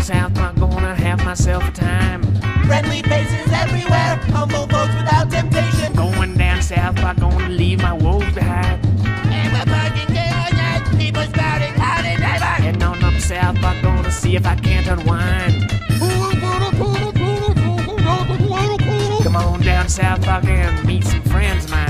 south, I'm gonna have myself a time. Friendly faces everywhere, humble folks without temptation. Going down south, I'm gonna leave my woes behind. And we're parking day or night, people spouting howdy neighbor. Heading on up south, I'm gonna see if I can't unwind. Come on down south, I can meet some friends of mine.